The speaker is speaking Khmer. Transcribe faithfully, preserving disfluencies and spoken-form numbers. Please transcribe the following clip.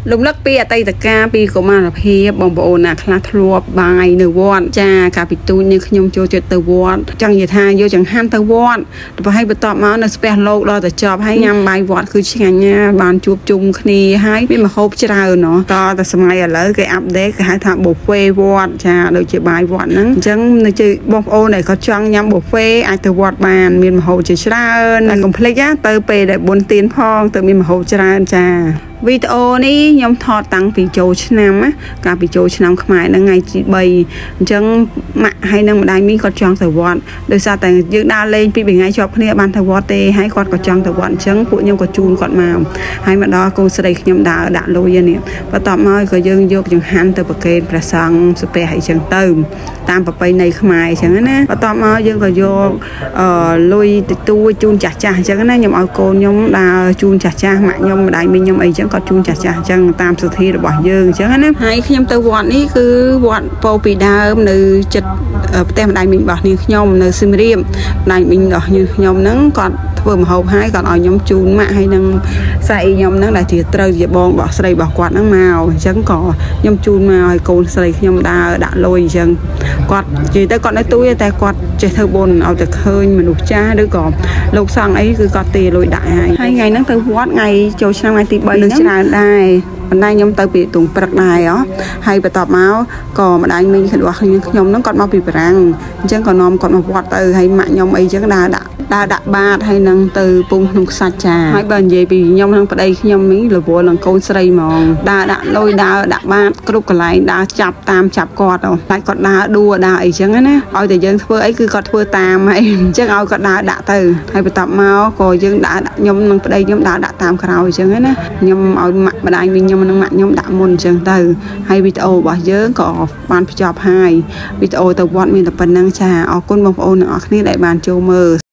លំលឹកពីអតីតកាលពីកុមារភាពបងប្អូនណាខ្លះធ្លាប់បាយនៅវត្តចាកាលពីទូចនេះខ្ញុំចូលចិត្តទៅវត្តចង់និយាយថាយកចង្ហាន់ទៅវត្តទៅឲ្យបន្ទាប់មកនៅស្ពះលោកដល់ទៅចប់ហើយញ៉ាំបាយវត្តគឺឆ្ងាញ់ណាស់បានជួបជុំគ្នាហើយមានម្ហូបច្រើនណោះតតែសម័យឥឡូវគេអាប់ដេតគេហៅថាប៊ូហ្វេវត្តចាដូចជាបាយវត្តហ្នឹងអញ្ចឹងនៅជិះបងប្អូនដែលគាត់ចង់ញ៉ាំប៊ូហ្វេអាចទៅវត្តបានមានម្ហូបជាច្រើនហើយកុំភ្លេចណាទៅពេលដែលបុណ្យទានផងទៅមានម្ហូបច្រើនចាវីដេអូនេះខ្ញុំថតតាំងពីចូលឆ្នាំណាកាលពីចូលឆ្នាំខ្មែរហ្នឹងថ្ងៃទីបីអញ្ចឹងម៉ាក់ហើយនឹងម្ដាយមីងគាត់ចង់ទៅវត្តដោយសារតែយើងដើរលេងពីពីថ្ងៃជាប់គ្នាបានទៅវត្តទេហើយគាត់ក៏ចង់ទៅវត្តអញ្ចឹងពួកខ្ញុំក៏ជូនគាត់មកហើយមកដល់កូនស្រីខ្ញុំដើរដាក់លុយនេះបន្ទាប់មកក៏យើងយកចង្ហាន់ទៅប្រគេនព្រះសង្ឃសុភ័ក្រអីចឹងទៅតាមប្រពៃណីខ្មែរអញ្ចឹងណាបន្ទាប់មកយើងក៏យកអឺលុយទទួលជូនចាស់ចាស់អញ្ចឹងណាខ្ញុំឲ្យកូនខ្ញុំដើរជូនចាស់ចាស់ម៉ាក់ខ្ញុំម្ដាយមីងខ្ញុំអីចឹងគាត់ជូនចាស់ចាស់អញ្ចឹងតាមសទ្ធារបស់យើងអញ្ចឹងណាហើយខ្ញុំទៅវត្តនេះគឺវត្តពោពីដើមនៅចិត្តផ្ទះម្ដាយមីងរបស់នាងខ្ញុំនៅសៀមរាបម្ដាយមីងរបស់នាងខ្ញុំហ្នឹងគាត់ធ្វើម្ហូបហើយគាត់ឲ្យខ្ញុំជូនម៉ាក់ហើយនឹងស្រីខ្ញុំហ្នឹងដែលជាត្រូវជាបងរបស់ស្រីរបស់គាត់ហ្នឹងមកអញ្ចឹងក៏ខ្ញុំជូនមកឲ្យកូនស្រីខ្ញុំដើរដាក់លុយអញ្ចឹងគាត់និយាយទៅគាត់នៅទូយតែគាត់ចេះធ្វើបុណ្យឲ្យតែឃើញមនុស្សចាស់ឬក៏លោកសង្ឃអីគឺគាត់ទេលុយដាក់ហើយហើយថ្ងៃហ្នឹងទៅវត្តថ្ងៃចូលឆ្នាំថ្ងៃទីបីហ្នឹងច្រើនដែរបណ្ដាញខ្ញុំទៅពីទងព្រឹកដែរហ៎ហើយបន្ទាប់មកក៏ម្ដាយមីងរបស់ខ្ញុំហ្នឹងគាត់មកពីបារាំងអញ្ចឹងក៏នាំគាត់មកវត្តទៅហើយម៉ាក់ខ្ញុំអីចឹងដើរដាក់ដើរដាក់បាតហើយនឹងទៅពងក្នុងខ្សាច់ចាហើយបើនិយាយពីខ្ញុំនឹងប្តីខ្ញុំនេះរវល់នឹងកូនស្រីហ្មងដើរដាក់លុយដើរដាក់បាតគ្រប់កន្លែងដើរចាប់តាមចាប់គាត់តែគាត់ដើរដួដើរអីចឹងណាឲ្យតែយើងធ្វើអីគឺគាត់ធ្វើតាមហើយអញ្ចឹងឲ្យគាត់ដើរដាក់ទៅហើយបន្ទាប់មកក៏យើងដើរដាក់ខ្ញុំនឹងប្តីខ្ញុំដើរដាក់តាមក្រោយអញ្ចឹងណាខ្ញុំឲ្យម៉ាក់ម្ដាយមីងខ្ញុំនឹងម៉ាក់ខ្ញុំដាក់មុនអញ្ចឹងទៅហើយវីដេអូរបស់យើងក៏បានបញ្ចប់ហើយវីដេអូទៅវត្តមានតែប៉ុណ្្នឹងចាអរគុណបងប្អូនទាំងអស់គ្នាដែលបានចូលមើល